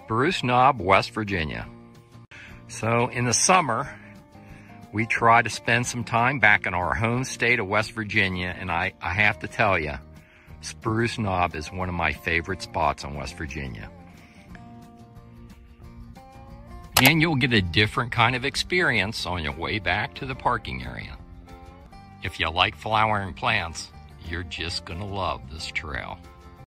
Spruce Knob, West Virginia. So in the summer, we try to spend some time back in our home state of West Virginia, and I have to tell you, Spruce Knob is one of my favorite spots in West Virginia. And you'll get a different kind of experience on your way back to the parking area. If you like flowering plants, you're just gonna love this trail.